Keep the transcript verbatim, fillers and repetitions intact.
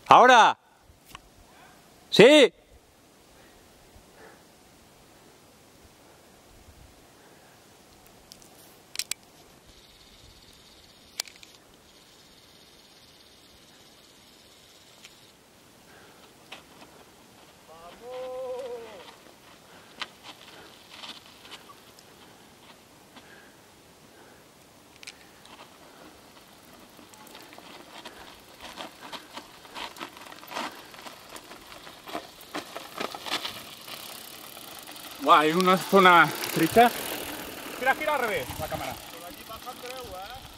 Ahora. Sí. Buah, hay una zona estrecha. Gira, gira al revés la cámara. Por aquí baja Andreu, eh?